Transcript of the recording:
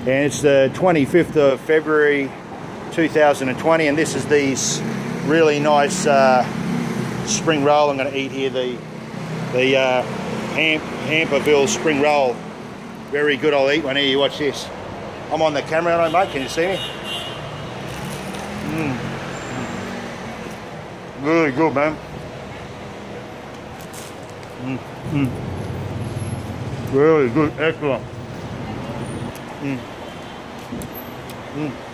And it's the 25th of February 2020, and this is these really nice spring roll I'm going to eat here, the Hamperville spring roll. Very good. I'll eat one here. You watch this. I'm on the camera, aren't I, mate? Can you see me? Really good, man. Really good. Excellent.